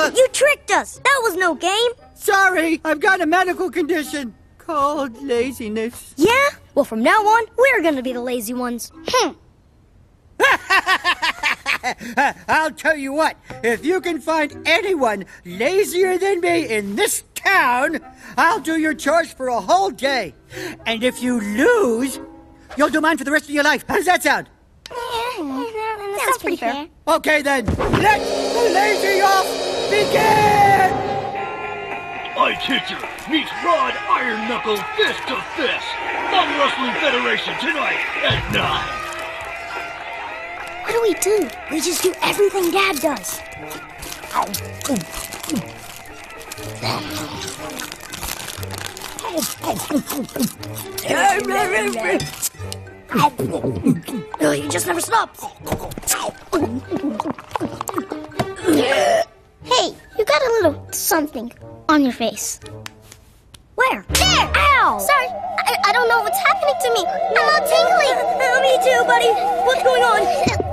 You tricked us! That was no game! Sorry, I've got a medical condition called laziness. Yeah? Well, from now on, we're gonna be the lazy ones. I'll tell you what, if you can find anyone lazier than me in this town, I'll do your chores for a whole day. And if you lose, you'll do mine for the rest of your life. How does that sound? Sounds pretty fair. Okay then, let the lazy off begin! Ice Hitcher meets Rod Iron Knuckle fist to fist. Thumb Wrestling Federation tonight at 9. What do we do? We just do everything Dad does. He just never stops. Hey, you got a little something on your face. Where? There! Ow! Sorry, I don't know what's happening to me. I'm all tingly. Me too, buddy. What's going on?